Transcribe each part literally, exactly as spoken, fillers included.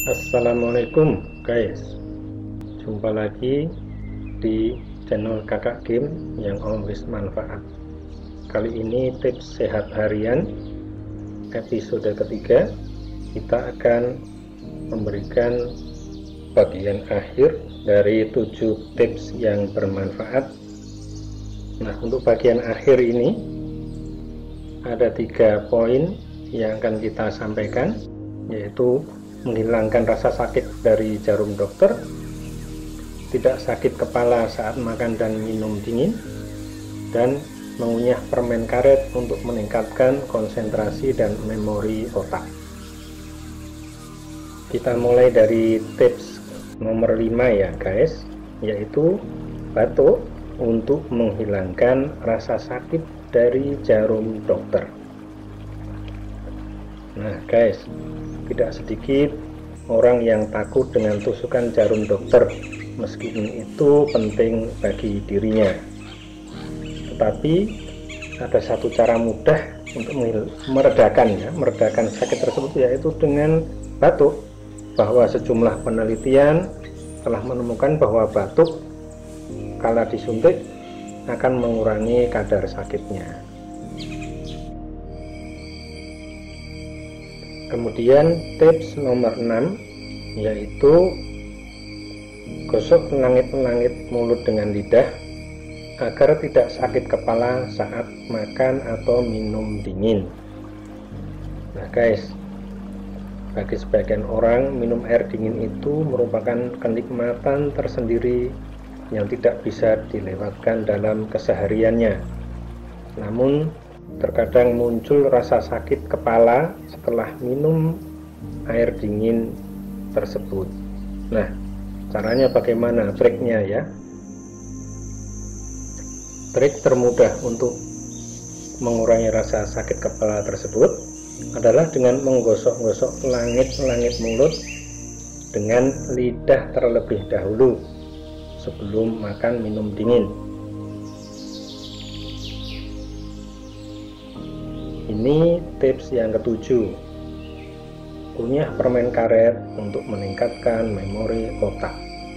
Assalamualaikum guys, jumpa lagi di channel Kakak Game yang always manfaat. Kali ini tips sehat harian episode ketiga. Kita akan memberikan bagian akhir dari tujuh tips yang bermanfaat. Nah, untuk bagian akhir ini ada tiga poin yang akan kita sampaikan, yaitu menghilangkan rasa sakit dari jarum dokter, tidak sakit kepala saat makan dan minum dingin, dan mengunyah permen karet untuk meningkatkan konsentrasi dan memori otak. Kita mulai dari tips nomor lima ya guys, yaitu batuk untuk menghilangkan rasa sakit dari jarum dokter. Nah guys, tidak sedikit orang yang takut dengan tusukan jarum dokter, meskipun itu penting bagi dirinya. Tetapi ada satu cara mudah untuk meredakan ya, meredakan sakit tersebut, yaitu dengan batuk. Bahwa sejumlah penelitian telah menemukan bahwa batuk kala disuntik akan mengurangi kadar sakitnya. Kemudian tips nomor enam, yaitu gosok melangit-langit mulut dengan lidah agar tidak sakit kepala saat makan atau minum dingin. Nah guys, bagi sebagian orang, minum air dingin itu merupakan kenikmatan tersendiri yang tidak bisa dilewatkan dalam kesehariannya. Namun terkadang muncul rasa sakit kepala setelah minum air dingin tersebut. Nah, caranya bagaimana? Triknya ya. Trik termudah untuk mengurangi rasa sakit kepala tersebut adalah dengan menggosok-gosok langit-langit mulut dengan lidah terlebih dahulu sebelum makan minum dingin. Ini tips yang ketujuh, kunyah permen karet untuk meningkatkan memori otak.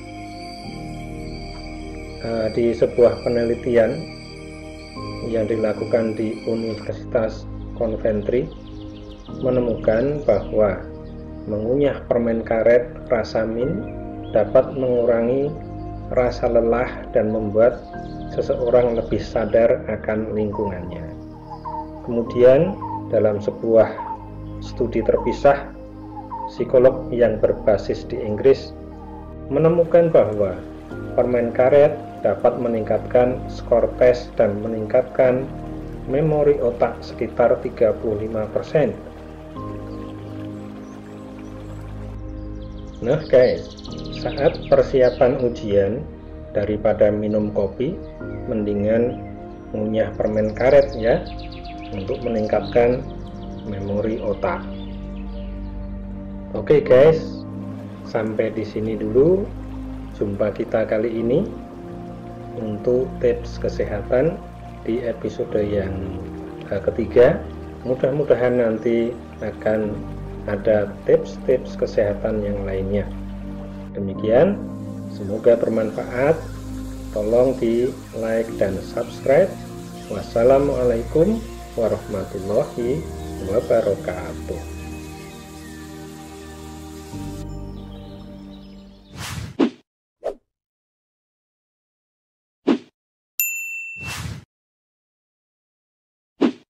Di sebuah penelitian yang dilakukan di Universitas Coventry menemukan bahwa mengunyah permen karet rasa mint dapat mengurangi rasa lelah dan membuat seseorang lebih sadar akan lingkungannya. Kemudian dalam sebuah studi terpisah, psikolog yang berbasis di Inggris menemukan bahwa permen karet dapat meningkatkan skor tes dan meningkatkan memori otak sekitar tiga puluh lima persen. Nah guys, saat persiapan ujian, daripada minum kopi, mendingan ngunyah permen karet ya, untuk meningkatkan memori otak. Oke guys, sampai di sini dulu jumpa kita kali ini untuk tips kesehatan di episode yang ketiga. Mudah-mudahan nanti akan ada tips-tips kesehatan yang lainnya. Demikian, semoga bermanfaat. Tolong di like dan subscribe. Wassalamualaikum warahmatullahi wabarakatuh.